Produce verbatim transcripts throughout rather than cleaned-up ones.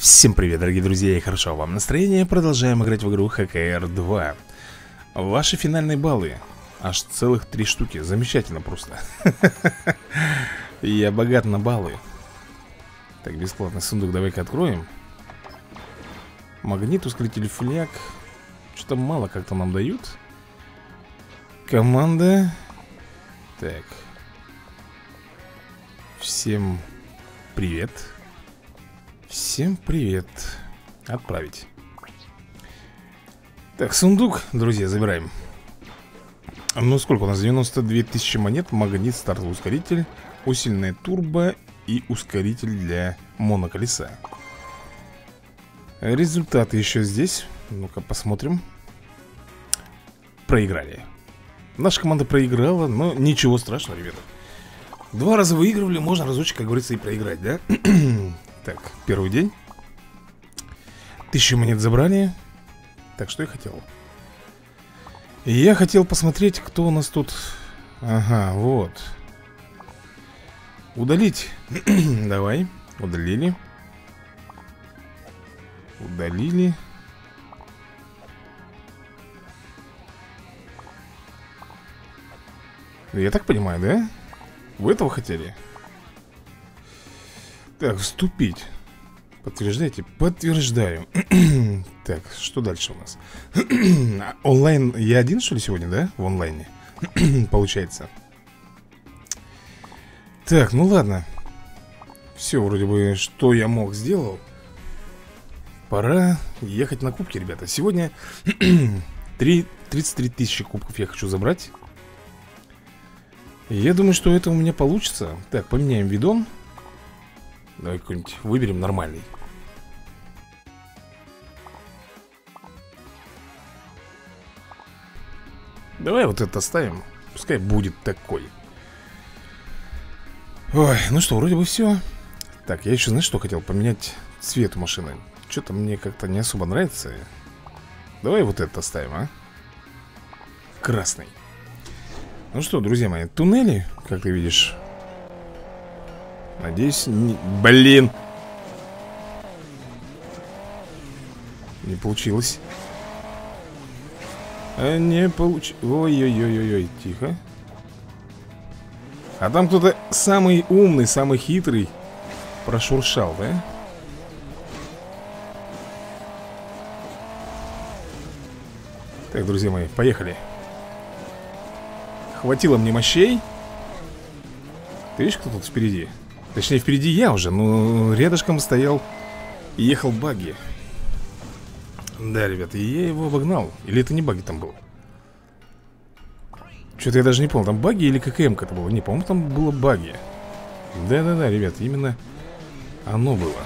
Всем привет, дорогие друзья, и хорошо вам настроение. Продолжаем играть в игру Хэ Кэ Эр два. Ваши финальные баллы. Аж целых три штуки, замечательно просто. Я богат на баллы. Так, бесплатный сундук давай-ка откроем. Магнит, ускоритель фляг. Что-то мало как-то нам дают. Команда. Так. Всем привет. Всем привет. Отправить. Так, сундук, друзья, забираем. Ну, сколько у нас? девяносто две тысячи монет. Магнит, стартовый ускоритель, усиленная турбо и ускоритель для моноколеса. Результаты еще здесь. Ну-ка, посмотрим. Проиграли. Наша команда проиграла, но ничего страшного, ребята. Два раза выигрывали, можно разочек, как говорится, и проиграть, да? Так, первый день. Тысячу монет забрали. Так, что я хотел? Я хотел посмотреть, кто у нас тут. Ага, вот. Удалить. Давай, удалили. Удалили. Я так понимаю, да? Вы этого хотели? Так, вступить. Подтверждайте? Подтверждаю. Так, что дальше у нас? Онлайн. Я один, что ли, сегодня, да? В онлайне. Получается. Так, ну ладно. Все, вроде бы, что я мог, сделал. Пора ехать на кубки, ребята. Сегодня тридцать три тысячи кубков я хочу забрать. Я думаю, что это у меня получится. Так, поменяем видон. Давай какой-нибудь выберем нормальный. Давай вот это оставим. Пускай будет такой. Ой, ну что, вроде бы все. Так, я еще, знаешь, что хотел? Поменять цвет у машины. Что-то мне как-то не особо нравится. Давай вот это оставим, а? Красный. Ну что, друзья мои, туннели, как ты видишь. Надеюсь, не... Блин. Не получилось. А не получилось. Ой-ой-ой-ой-ой, тихо. А там кто-то самый умный, самый хитрый прошуршал, да? Так, друзья мои, поехали. Хватило мне мощей. Ты видишь, кто тут впереди? Точнее, впереди я уже, но рядышком стоял и ехал багги. Да, ребята, и я его обогнал. Или это не багги там был? Что-то я даже не помню, там багги или ККМ-ка это было? Не, по-моему, там было багги. Да-да-да, ребят, именно оно было.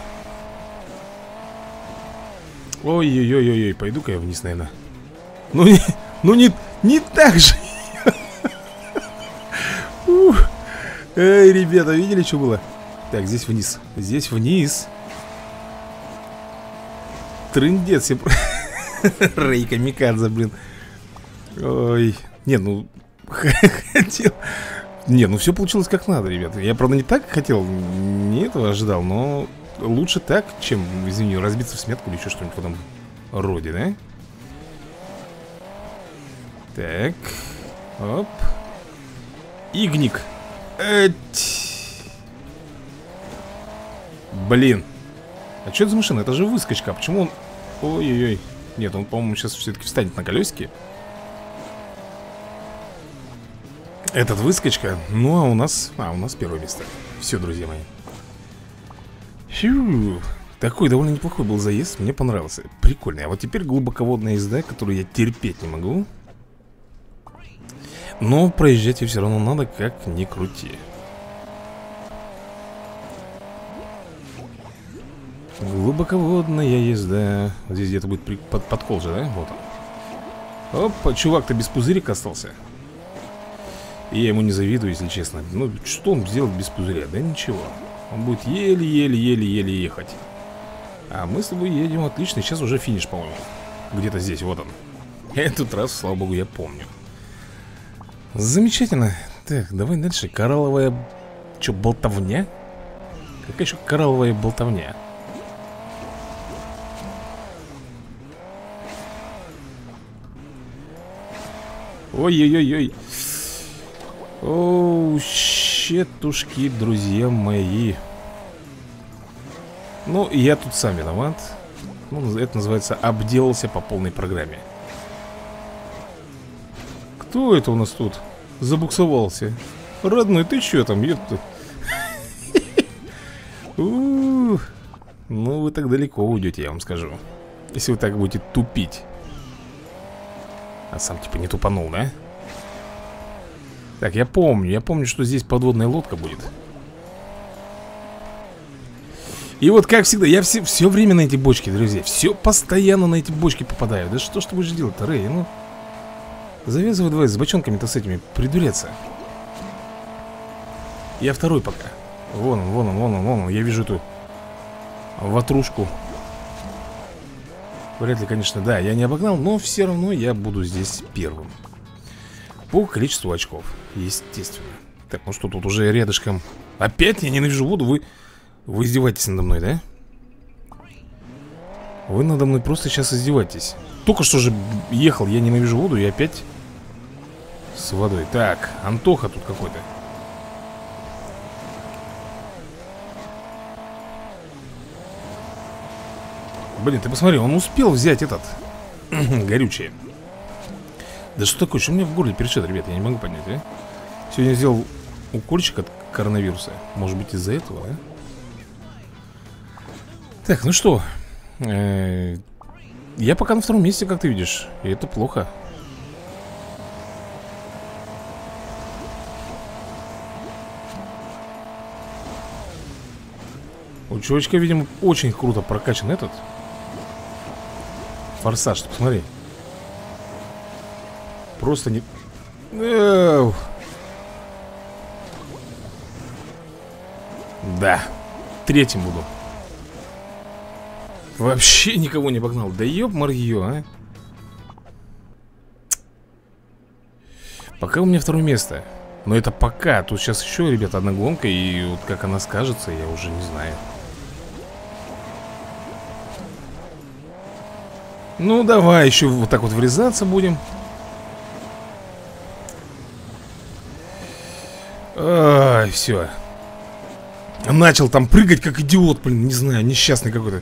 Ой-ой-ой-ой, пойду-ка я вниз, наверное. Ну не, ну не, не так же. Эй, ребята, видели, что было? Так, здесь вниз. Здесь вниз. Трындец. Рэй Камикадзе, блин. Ой. Нет, ну хотел. Не, ну все получилось как надо, ребята. Я, правда, не так хотел, не этого ожидал, но лучше так, чем, извини, разбиться в смятку или еще что-нибудь в этом роде, да? Так. Оп. Игник. Эть. Блин. А что это за машина? Это же выскочка. Почему он... Ой-ой-ой. Нет, он, по-моему, сейчас все-таки встанет на колесики. Этот выскочка. Ну, а у нас... А, у нас первое место. Все, друзья мои. Фью. Такой довольно неплохой был заезд. Мне понравился. Прикольный. А вот теперь глубоководная езда, которую я терпеть не могу. Но проезжать ее все равно надо, как ни крути. Глубоководная езда. Здесь где-то будет при... под... подкол же, да? Вот он. Опа, чувак-то без пузырика остался. И я ему не завидую, если честно. Ну, что он сделает без пузыря? Да ничего. Он будет еле-еле-еле-еле ехать. А мы с тобой едем отлично. Сейчас уже финиш, по-моему. Где-то здесь, вот он. Этот раз, слава богу, я помню. Замечательно. Так, давай дальше. Коралловая... Че, болтовня? Какая еще коралловая болтовня? Ой-ой-ой-ой. Оу, щетушки, друзья мои. Ну, я тут сам виноват. Ну, это называется обделался по полной программе. Кто это у нас тут забуксовался? Родной, ты чё там, ёпта? Ну, вы так далеко уйдете, я вам скажу. Если вы так будете тупить. А сам типа не тупанул, да? Так, я помню, я помню, что здесь подводная лодка будет. И вот как всегда, я все, все время на эти бочки, друзья. Все постоянно на эти бочки попадаю. Да что ж ты будешь делать-то, Рэй? Ну, завязывай давай с бочонками-то с этими придуреться. Я второй пока. Вон он, вон он, вон он, вон он. Я вижу эту ватрушку. Вряд ли, конечно, да, я не обогнал, но все равно я буду здесь первым. По количеству очков, естественно. Так, ну что, тут уже рядышком. Опять я ненавижу воду, вы... Вы издеваетесь надо мной, да? Вы надо мной просто сейчас издеваетесь. Только что же ехал, я ненавижу воду, и опять с водой. Так, Антоха тут какой-то. Блин, ты посмотри, он успел взять этот горючее. Да что такое, что у меня в горле перешит, ребят, я не могу понять, а? Сегодня сделал укольчик от коронавируса. Может быть из-за этого, а? Так, ну что, э -э я пока на втором месте, как ты видишь. И это плохо. У чувачка, видимо, очень круто прокачан этот форсаж, ты посмотри. Просто не... Эу. Да, третьим буду. Вообще никого не обогнал. Да ёп-марьё, а. Пока у меня второе место. Но это пока. Тут сейчас еще, ребята, одна гонка. И вот как она скажется, я уже не знаю. Ну, давай еще вот так вот врезаться будем. Ай, все. Начал там прыгать, как идиот, блин, не знаю, несчастный какой-то.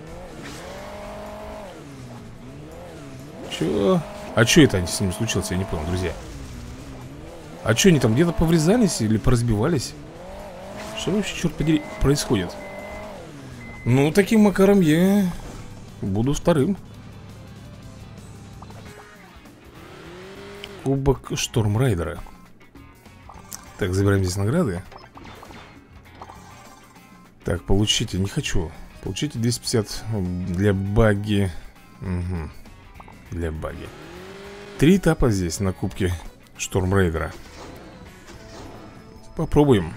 Чё? А что это с ним случилось, я не понял, друзья. А что они там где-то поврезались или поразбивались? Что вообще, черт подери, происходит? Ну, таким макаром я буду вторым. Кубок Штормрайдера. Так, забираем здесь награды. Так, получите, не хочу. Получите двести пятьдесят для баги. Угу. Для баги. Три этапа здесь на кубке Штормрайдера. Попробуем.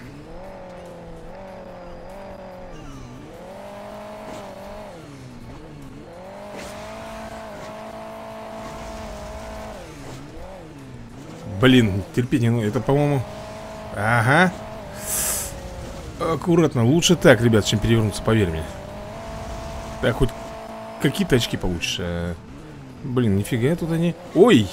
Блин, терпение, ну это, по-моему... Ага. Аккуратно, лучше так, ребят, чем перевернуться, поверь мне. Так, хоть какие-то очки получишь. а... Блин, нифига тут они. Ой!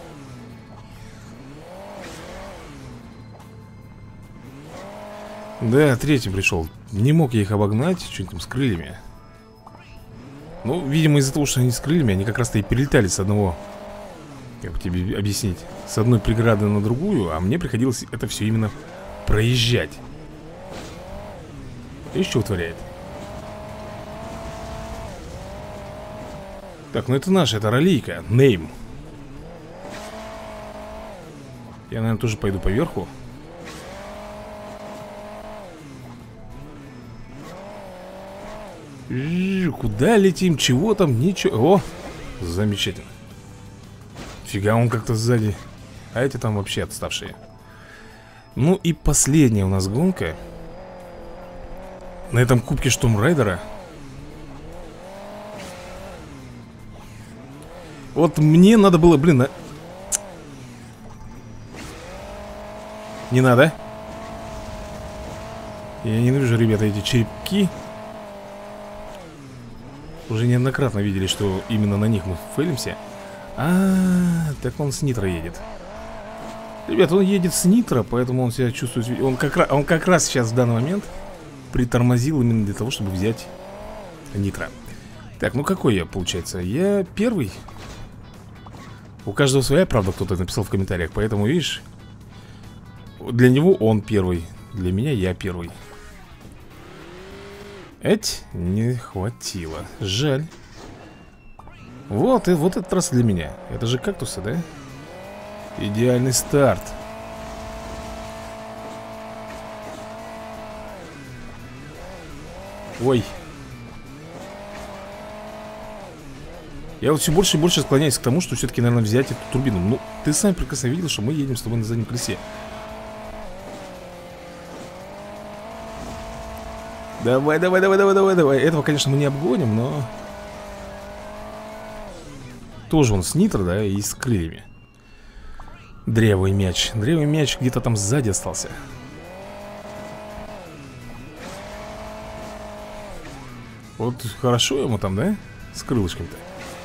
Да, третий пришел. Не мог я их обогнать, что-нибудь там с крыльями. Ну, видимо, из-за того, что они с крыльями, они как раз-то и перелетали с одного... Как бы тебе объяснить? С одной преграды на другую, а мне приходилось это все именно проезжать. И что утворяет? Так, ну это наша, это раллийка, Нейм. Я, наверное, тоже пойду поверху. Куда летим? Чего там? Ничего. О, замечательно. Фига, он как-то сзади. А эти там вообще отставшие. Ну и последняя у нас гонка на этом кубке Штормрайдера. Вот мне надо было, блин, на... Не надо. Я ненавижу, ребята, эти черепки. Уже неоднократно видели, что именно на них мы фейлимся. А, -а, -а так он с нитро едет. Ребят, он едет с нитро, поэтому он себя чувствует. Он как раз, он как раз сейчас в данный момент притормозил именно для того, чтобы взять нитро. Так, ну какой я, получается? Я первый. У каждого своя правда, кто-то написал в комментариях. Поэтому, видишь, для него он первый, для меня я первый. Эть, не хватило. Жаль. Вот, и вот этот раз для меня. Это же кактусы, да? Идеальный старт. Ой. Я вот все больше и больше склоняюсь к тому, что все-таки, наверное, взять эту турбину. Ну, ты сам прекрасно видел, что мы едем с тобой на заднем колесе. Давай, давай, давай, давай, давай, давай. Этого, конечно, мы не обгоним, но... Тоже он с нитро, да, и с крыльями. Древый мяч. Древый мяч где-то там сзади остался. Вот хорошо ему там, да? С крылышком-то.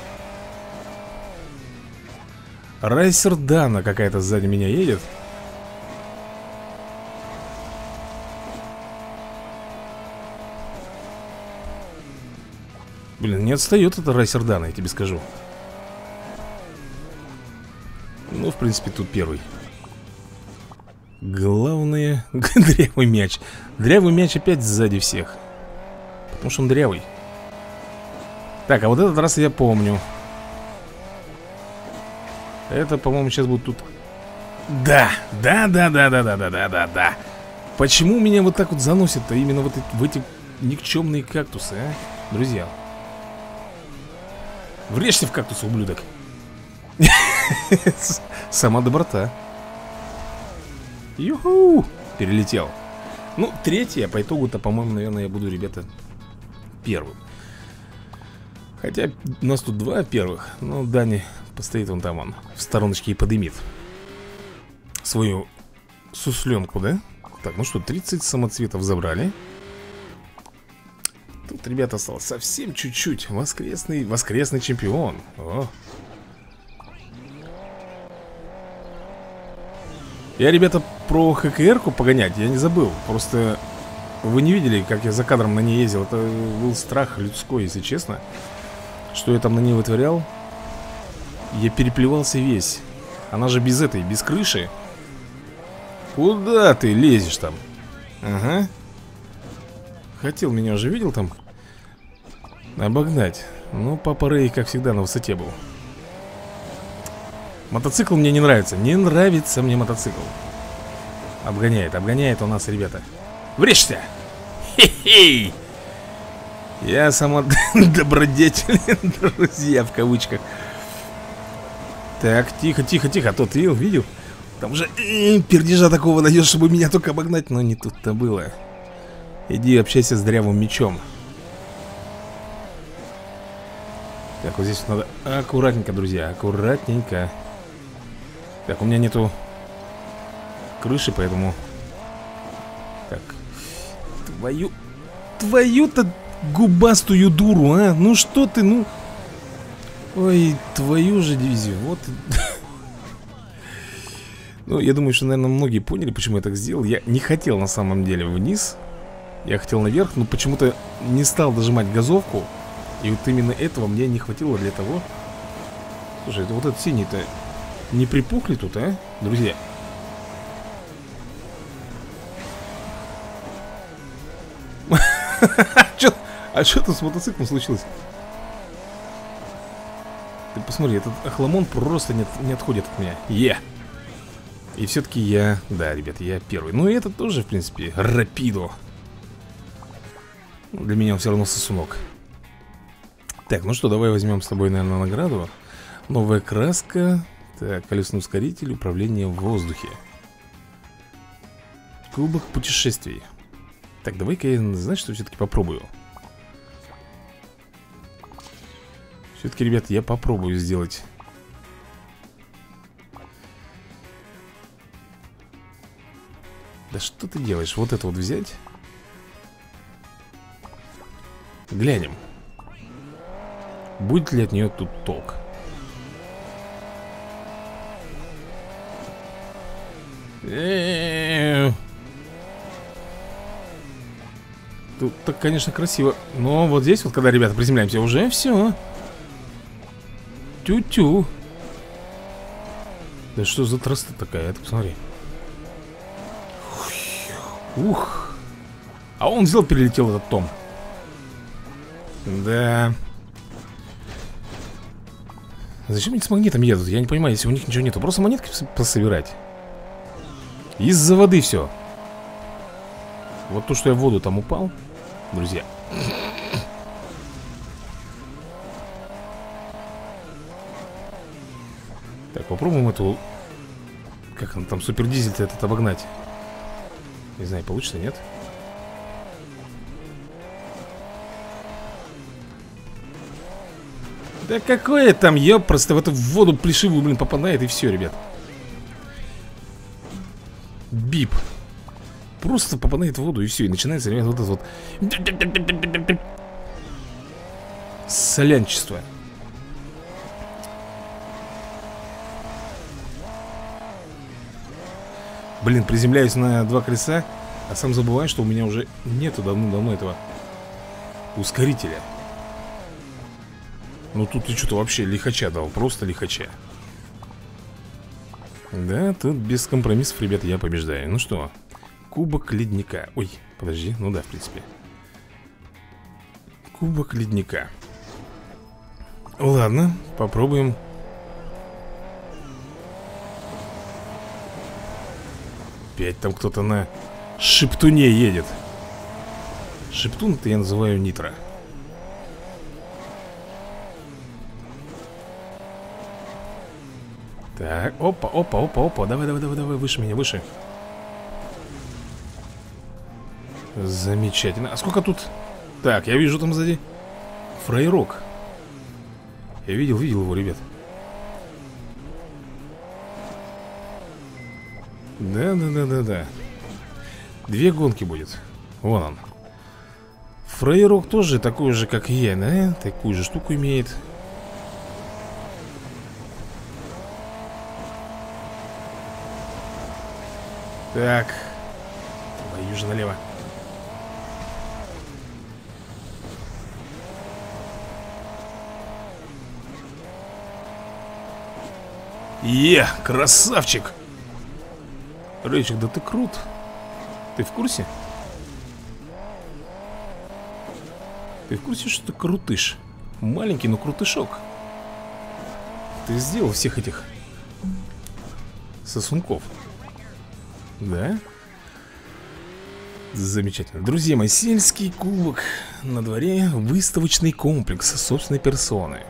Райсер Дана какая-то сзади меня едет. Блин, не отстает это Райсер Дана, я тебе скажу. Ну, в принципе, тут первый. Главное... Дрявый мяч. Дрявый мяч опять сзади всех. Потому что он дрявый. Так, а вот этот раз я помню. Это, по-моему, сейчас будет тут... Да, да, да, да, да, да, да, да, да, да. Почему меня вот так вот заносит-то именно вот в эти никчемные кактусы, а? Друзья. Врежься в кактус, ублюдок. Сама доброта. Юху! Перелетел. Ну, третья, по итогу-то, по-моему, наверное, я буду, ребята, первым. Хотя у нас тут два первых. Но Дани постоит он там, он в стороночке и подымит свою сусленку, да? Так, ну что, тридцать самоцветов забрали. Тут, ребята, осталось совсем чуть-чуть. Воскресный, воскресный чемпион. О. Я, ребята, про ХКР-ку погонять я не забыл. Просто вы не видели, как я за кадром на ней ездил. Это был страх людской, если честно. Что я там на ней вытворял. Я переплевался весь. Она же без этой, без крыши. Куда ты лезешь там? Ага. Хотел меня уже, видел там? Обогнать. Ну, Папа Рэй, как всегда, на высоте был. Мотоцикл мне не нравится. Не нравится мне мотоцикл. Обгоняет, обгоняет у нас, ребята. Врежься! Хе-хей! Я сама добродетелен, друзья, в кавычках. Так, тихо, тихо, тихо. А то ты видел? Там уже э, пердежа такого найдешь, чтобы меня только обогнать. Но не тут-то было. Иди общайся с дрявым мечом. Так, вот здесь надо аккуратненько, друзья. Аккуратненько. Так, у меня нету крыши, поэтому... Так. Твою... Твою-то губастую дуру, а? Ну что ты, ну... Ой, твою же дивизию. Вот... Ну, я думаю, что, наверное, многие поняли, почему я так сделал. Я не хотел, на самом деле, вниз. Я хотел наверх, но почему-то не стал дожимать газовку. И вот именно этого мне не хватило для того. Слушай, это вот этот синий-то не припухли тут, а, друзья? А что тут с мотоциклом случилось? Ты посмотри, этот охламон просто не, не отходит от меня. Е! И все-таки я... Да, ребят, я первый. Ну и этот тоже, в принципе, рапидо. Для меня он все равно сосунок. Так, ну что, давай возьмем с тобой, наверное, награду. Новая краска. Так, колесный ускоритель, управление в воздухе. Кубок путешествий. Так, давай-ка я, знаешь, что все-таки попробую. Все-таки, ребят, я попробую сделать. Да что ты делаешь? Вот это вот взять. Глянем. Будет ли от нее тут толк? Э-э-э. Тут так, конечно, красиво. Но вот здесь вот, когда, ребята, приземляемся, уже все. Тю-тю. Да что за трасса такая? Это посмотри. Ух. А он взял, перелетел этот Том. Да. Зачем они с магнитом едут? Я не понимаю, если у них ничего нету. Просто монетки пособирать. Из-за воды все. Вот то, что я в воду там упал, друзья. Так, попробуем эту... Как он там, супердизель-то этот обогнать. Не знаю, получится, нет? Да какое там, ёп, просто в эту воду плешивую, блин, попадает и все, ребят. Бип. Просто попадает в воду и все, и начинается, ребят, вот это вот солянчество. Блин, приземляюсь на два колеса, а сам забываю, что у меня уже нету давно-давно этого ускорителя. Ну тут ты что-то вообще лихача дал, просто лихача. Да, тут без компромиссов, ребят, я побеждаю. Ну что, кубок ледника. Ой, подожди, ну да, в принципе. Кубок ледника. Ладно, попробуем. Опять там кто-то на шептуне едет. Шептун-то я называю нитро. Так, опа, опа, опа, опа. Давай, давай, давай, давай, выше меня, выше. Замечательно. А сколько тут? Так, я вижу там сзади фрейрок. Я видел, видел его, ребят. Да, да, да, да, да. Две гонки будет. Вон он. Фрейрок тоже такой же, как и я, да? Такую же штуку имеет. Так. Твою же налево. Е, красавчик. Рейчик, да ты крут. Ты в курсе? Ты в курсе, что ты крутыш? Маленький, но крутышок. Ты сделал всех этих сосунков. Да? Замечательно. Друзья мои, сельский кубок. На дворе выставочный комплекс собственной персоны.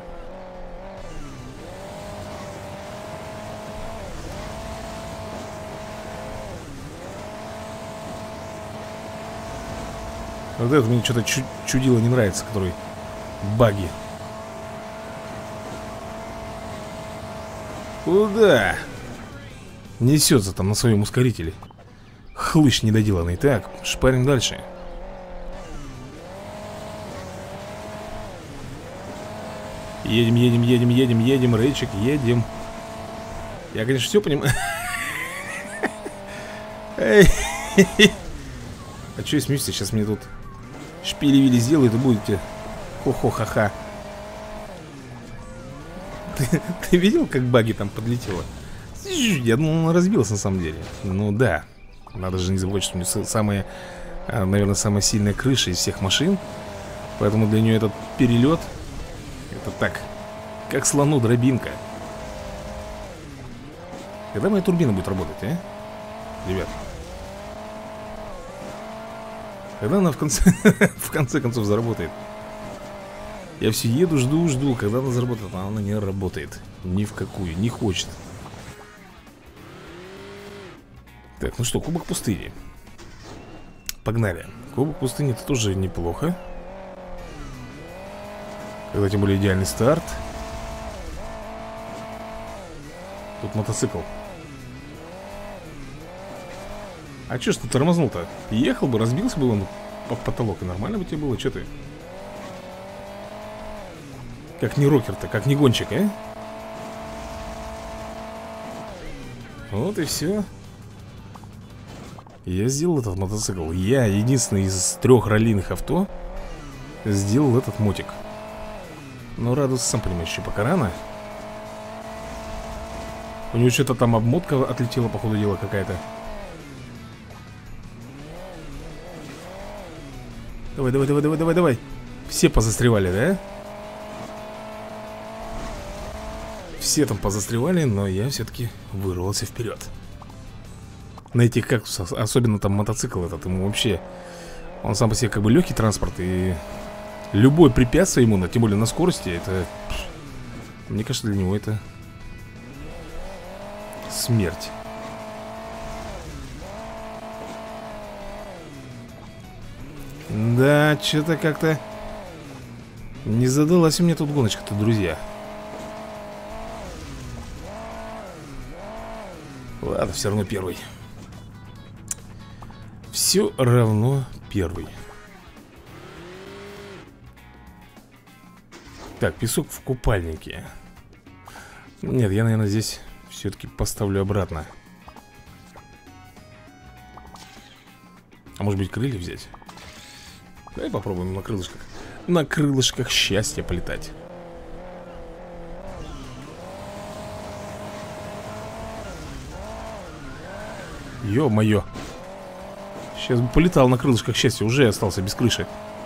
Вот это мне что-то чу чудило не нравится, который баги. Куда? Несется там на своем ускорителе. Хлыщ недоделанный. Так, шпарим дальше. Едем, едем, едем, едем, едем, Рейчик, едем. Я, конечно, все понимаю. А что я смеюсь? Сейчас мне тут шпили-вили сделают и будете хо-хо-ха-ха. Ты, ты видел, как баги там подлетело? Я думал, он разбился на самом деле. Ну да. Надо же не забывать, что у нее самая, наверное, самая сильная крыша из всех машин. Поэтому для нее этот перелет, это так, как слону дробинка. Когда моя турбина будет работать, а? Ребят. Когда она в конце, в конце концов заработает? Я все еду, жду, жду. Когда она заработает, а она не работает. Ни в какую, не хочет. Так, ну что, кубок пустыни. Погнали. Кубок пустыни — это тоже неплохо. Когда тем более идеальный старт. Тут мотоцикл. А чё ж ты тормознул-то? Ехал бы, разбился бы он под потолок, и нормально бы тебе было, чё ты? Как не рокер-то, как не гонщик, а? Вот и все. Я сделал этот мотоцикл. Я единственный из трех раллийных авто сделал этот мотик. Но радоваться, сам понимаешь, еще пока рано. У него что-то там обмотка отлетела, по ходу дела, какая-то. Давай, давай, давай, давай, давай, давай. Все позастревали, да? Все там позастревали, но я все-таки вырвался вперед. На этих кактусах, особенно там мотоцикл этот, ему вообще... Он сам по себе как бы легкий транспорт, и любое препятствие ему, тем более на скорости, это... Мне кажется, для него это... смерть. Да, что-то как-то не задалась у меня тут гоночка-то, друзья. Ладно, все равно первый. Все равно первый. Так, песок в купальнике. Нет, я, наверное, здесь все-таки поставлю обратно. А может быть, крылья взять? Давай попробуем на крылышках. На крылышках счастья полетать. Ё-моё. Сейчас бы полетал на крылышках счастья. Уже остался без крыши.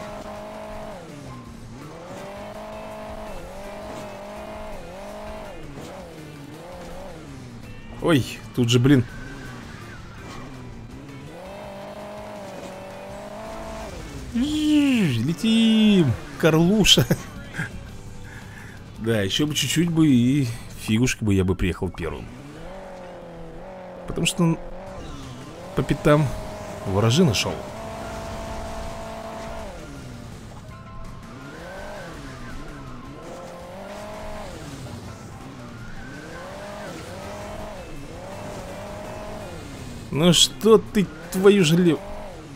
Ой, тут же, блин. Летим, Карлуша. Да, еще бы чуть-чуть бы и фигушки бы я бы приехал первым. Потому что по пятам ворожи нашел. Ну что ты, твою же лев...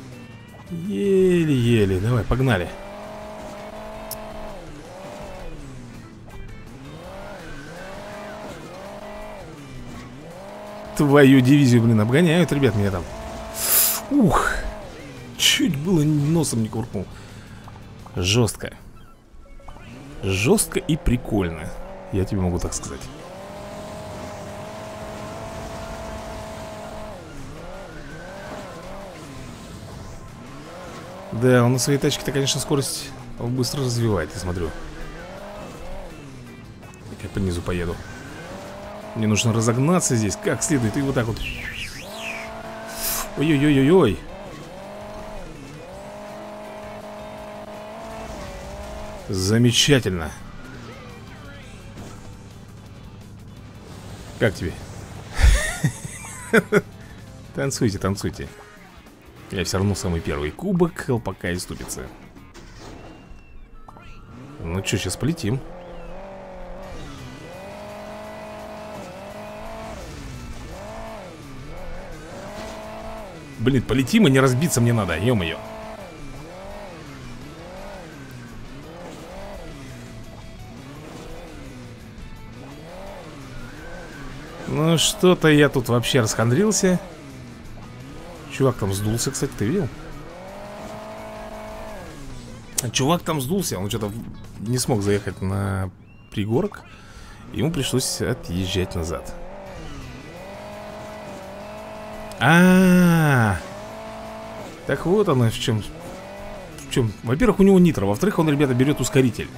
Еле-еле, давай, погнали. Твою дивизию, блин, обгоняют, ребят, меня там. Ух, чуть было носом не куркнул. Жестко. Жестко и прикольно, я тебе могу так сказать. Да, он на своей тачке-то, конечно, скорость быстро развивает, я смотрю. Я по низу поеду. Мне нужно разогнаться здесь как следует. И вот так вот. Ой-ой-ой-ой-ой. Замечательно. Как тебе? Танцуйте, танцуйте. Я все равно самый первый. Кубок Колпака и Ступицы. Ну что, сейчас полетим. Блин, полетим и не разбиться мне надо, ё-моё. Ну что-то я тут вообще расхандрился. Чувак там сдулся, кстати, ты видел? Чувак там сдулся, он что-то не смог заехать на пригорок. Ему пришлось отъезжать назад. А-а-а! Так вот оно в чем. В чем? Во-первых, у него нитро, во-вторых, он, ребята, берет ускоритель.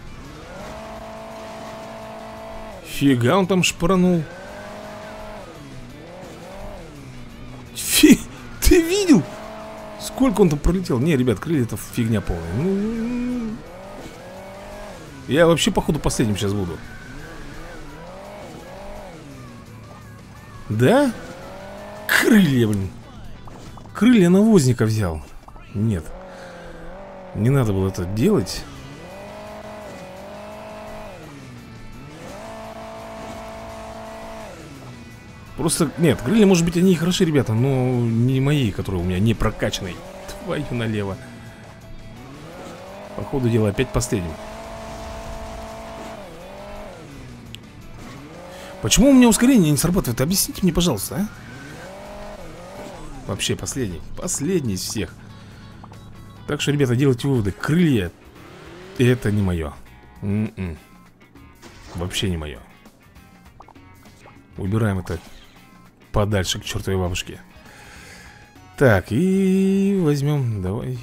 Фига он там шпаранул. Фи... Ты видел? Сколько он там пролетел? Не, ребят, крылья это фигня полная. Ну... Я вообще, походу, последним сейчас буду. Да? Крылья, блин. Крылья навозника взял. Нет. Не надо было это делать. Просто, нет, крылья, может быть, они и хороши, ребята, но не мои, которые у меня не прокачанные. Твою налево. По ходу дела опять последним. Почему у меня ускорение не срабатывает? Объясните мне, пожалуйста, а? Вообще последний. Последний из всех. Так что, ребята, делайте выводы. Крылья — это не мое. М-м. Вообще не мое. Убираем это подальше к чертовой бабушке. Так, и возьмем, давай.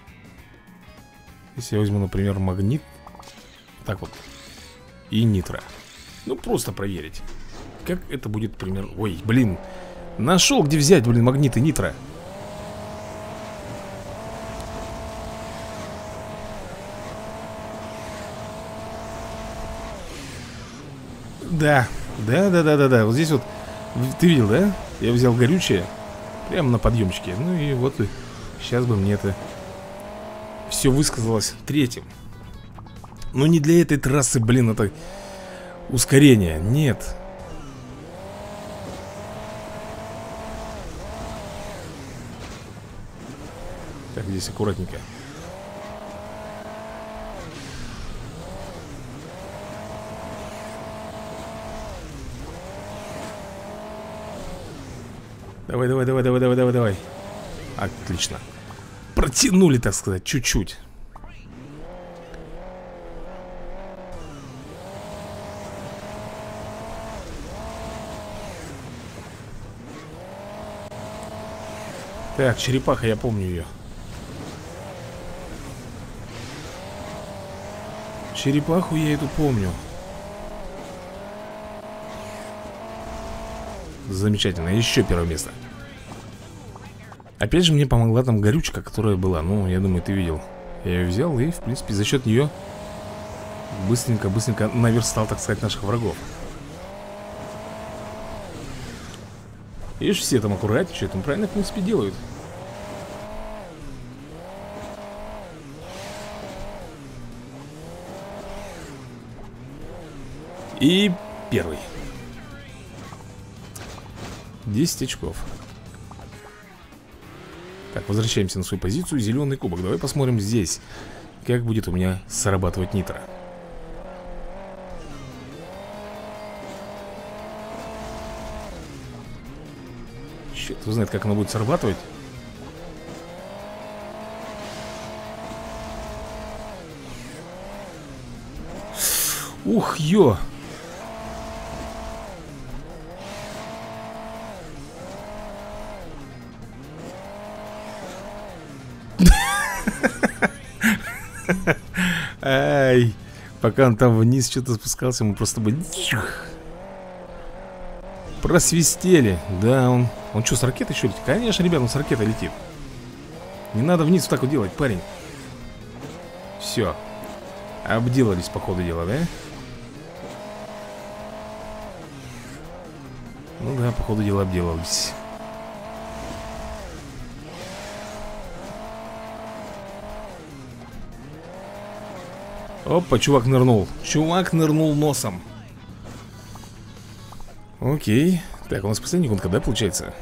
Если я возьму, например, магнит. Так вот. И нитро. Ну, просто проверить. Как это будет, примерно. Ой, блин. Нашел, где взять, блин, магнит и нитро. Да, да, да, да, да, да. Вот здесь вот. Ты видел, да? Я взял горючее. Прямо на подъемчике. Ну и вот и сейчас бы мне это все высказалось третьим. Но не для этой трассы, блин, это ускорение. Нет. Так, здесь аккуратненько. Давай, давай, давай, давай, давай, давай, давай. Отлично. Протянули, так сказать, чуть-чуть. Так, черепаха, я помню ее. Черепаху я эту помню. Замечательно, еще первое место. Опять же мне помогла там горючка, которая была. Ну, я думаю, ты видел. Я ее взял и, в принципе, за счет нее быстренько-быстренько наверстал, так сказать, наших врагов. Видишь, все там аккуратничают, там правильно, в принципе, делают. И первый. десять очков. Так, возвращаемся на свою позицию. Зеленый кубок. Давай посмотрим здесь, как будет у меня срабатывать нитро. Черт его знает, как оно будет срабатывать. Ух, ё! Ай, пока он там вниз что-то спускался, мы просто бы просвистели. Да, он... Он что, с ракетой еще летит? Конечно, ребят, он с ракетой летит. Не надо вниз вот так вот делать, парень. Все. Обделались, по ходу дела, да? Ну да, по ходу дела обделались. Опа, чувак нырнул. Чувак нырнул носом. Окей. Так, у нас последний гонка, да, получается?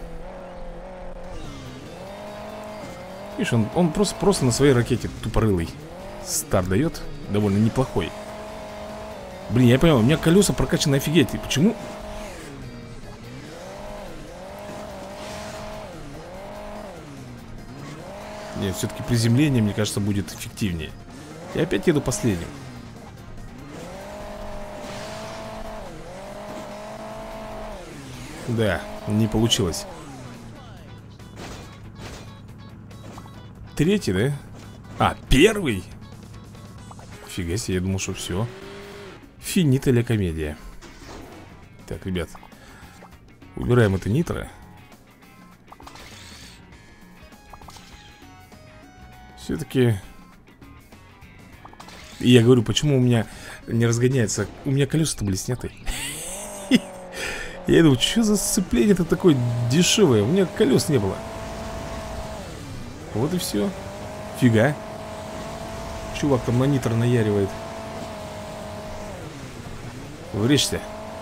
Видишь, он, он просто, просто на своей ракете тупорылый старт дает. Довольно неплохой. Блин, я не понимаю, у меня колеса прокачаны офигеть. И почему? Нет, все-таки приземление, мне кажется, будет эффективнее. Я опять еду последним. Да, не получилось. Третий, да? А, первый? Фига себе, я думал, что все. Финита ля комедия. Так, ребят, убираем это нитро. Все-таки... И я говорю, почему у меня не разгоняется. У меня колеса-то были сняты. Я думаю, что за сцепление-то такое дешевое? У меня колес не было. Вот и все. Фига. Чувак там на нитро наяривает. Врежься.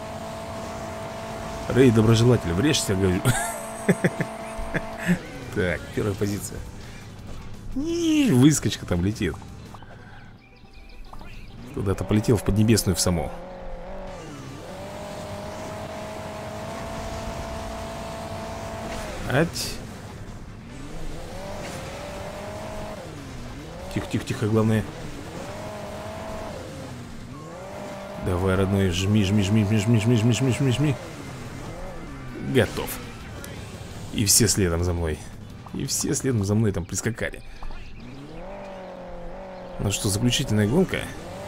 Рэй, доброжелатель, врежься, говорю. Так, первая позиция. Выскочка там летит. Куда-то полетел в Поднебесную в само. Ать. Тихо, тихо, тихо, главное. Давай, родной, жми, жми, жми, жми, жми, жми, жми, жми, жми, жми. Готов. И все следом за мной. И все следом за мной там прискакали. Ну что, заключительная гонка.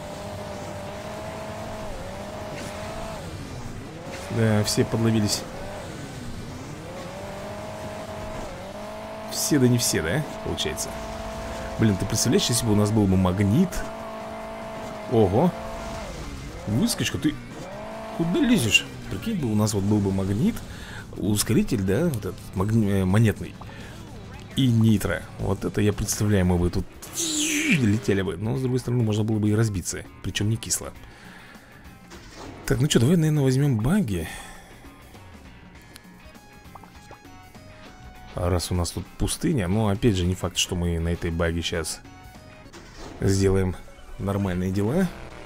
Да, все подловились. Все, да не все, да, получается. Блин, ты представляешь, если бы у нас был бы магнит. Ого. Выскочка, ты куда лезешь? Прикинь, бы у нас вот был бы магнит, ускоритель, да, вот этот магни... монетный. И нитро. Вот это я представляю, мы бы тут летели бы. Но с другой стороны, можно было бы и разбиться. Причем не кисло. Так, ну что, давай, наверное, возьмем багги. А раз у нас тут пустыня. Но опять же, не факт, что мы на этой багги сейчас сделаем нормальные дела.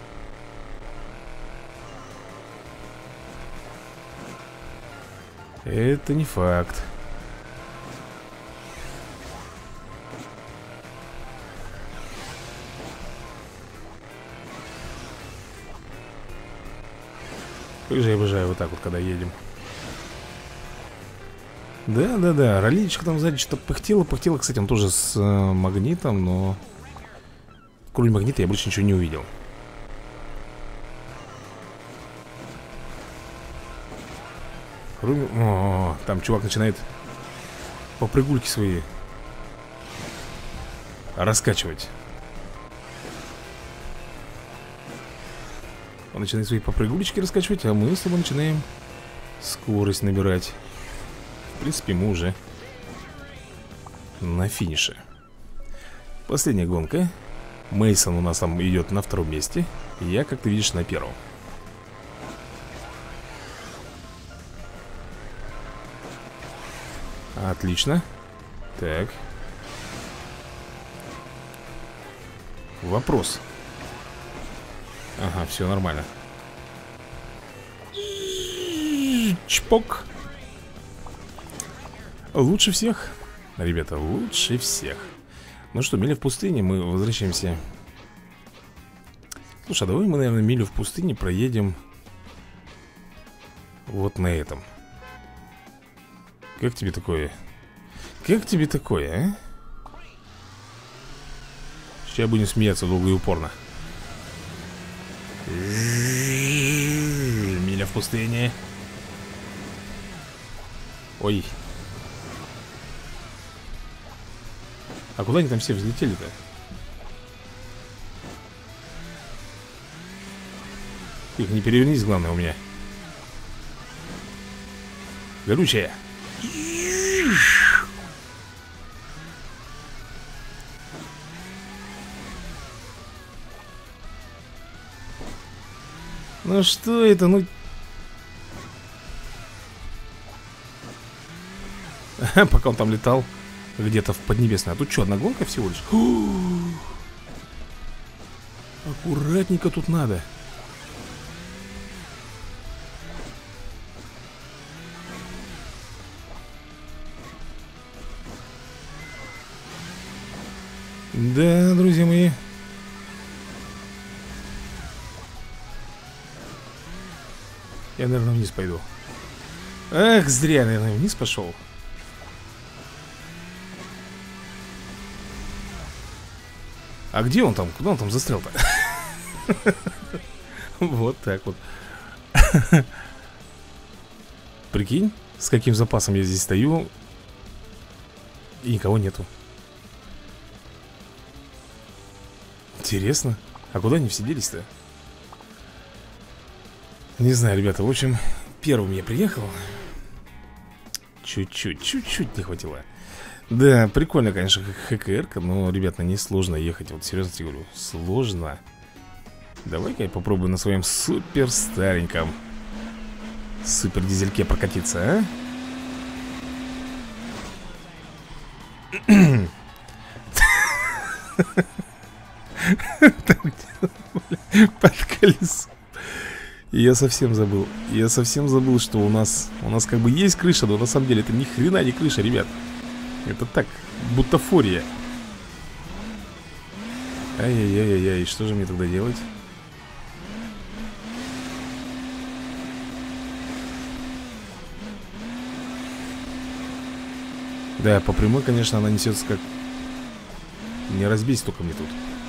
Это не факт. Как же я обожаю вот так вот, когда едем. Да, да, да, роличка там сзади что-то пыхтело, пыхтело. Кстати, он тоже с э, магнитом, но кроме магнита я больше ничего не увидел. О, там чувак начинает попрыгульки свои раскачивать. Он начинает свои попрыгулечки раскачивать, а мы с тобой начинаем скорость набирать. В принципе, мы уже на финише. Последняя гонка. Мейсон у нас там идет на втором месте. Я, как ты видишь, на первом. Отлично. Так. Вопрос. Ага, все нормально. Чпок. Лучше всех. Ребята, лучше всех. Ну что, миля в пустыне, мы возвращаемся. Слушай, а давай мы, наверное, милю в пустыне проедем вот на этом. Как тебе такое? Как тебе такое, а? Сейчас будем смеяться долго и упорно. Миля в пустыне. Ой. А куда они там все взлетели-то? Их не перевернись, главное, у меня. Горючая. Ну что это, ну... Пока он там летал где-то в Поднебесной. А тут что, одна гонка всего лишь? Аккуратненько тут надо. Да, друзья мои. Я, наверное, вниз пойду. Эх, зря, наверное, вниз пошел. А где он там? Куда он там застрял-то? Вот так вот. Прикинь, с каким запасом я здесь стою. И никого нету. Интересно. А куда они все делись-то? Не знаю, ребята, в общем, первым я приехал. Чуть-чуть, чуть-чуть не хватило. Да, прикольно, конечно, ХКР-ка, но, ребята, не сложно ехать. Вот серьезно тебе говорю, сложно. Давай-ка я попробую на своем супер стареньком супер дизельке прокатиться, а? Под колесо. Я совсем забыл. Я совсем забыл, что у нас У нас как бы есть крыша, но на самом деле это ни хрена не крыша, ребят. Это так, бутафория. Ай-яй-яй-яй, что же мне тогда делать? Да, по прямой, конечно, она несется как... Не разбейся только мне тут.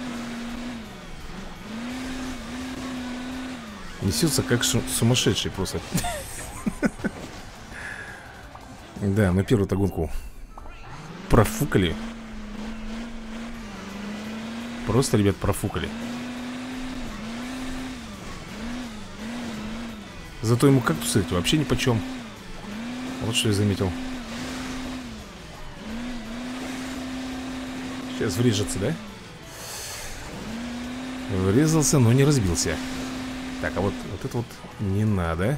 Несется как сумасшедший просто. Да, мы первую-то гонку профукали. Просто, ребят, профукали. Зато ему кактусы эти вообще нипочем. Вот что я заметил. Сейчас врежется, да? Врезался, но не разбился. Так, а вот, вот это вот не надо.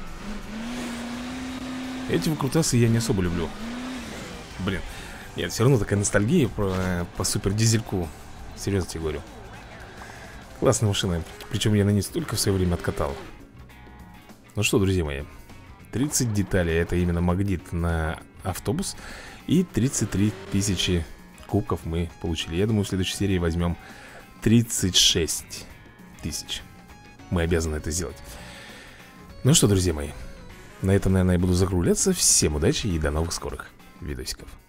Эти выкрутасы я не особо люблю. Блин, нет, все равно такая ностальгия по, по супер дизельку. Серьезно тебе говорю. Классная машина. Причем я на ней столько в свое время откатал. Ну что, друзья мои, тридцать деталей. Это именно магнит на автобус. И тридцать три тысячи кубков мы получили. Я думаю, в следующей серии возьмем тридцать шесть тысяч. Мы обязаны это сделать. Ну что, друзья мои, на этом, наверное, я буду закругляться. Всем удачи и до новых скорых видосиков.